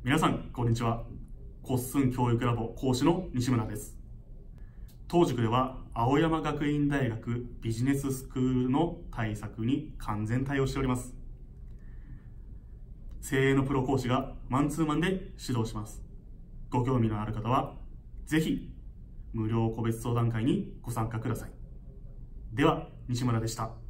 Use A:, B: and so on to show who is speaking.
A: 皆さん、こんにちは。コッスン教育ラボ講師の西村です。当塾では、青山学院大学ビジネススクールの対策に完全対応しております。精鋭のプロ講師がマンツーマンで指導します。ご興味のある方は、ぜひ、無料個別相談会にご参加ください。では、西村でした。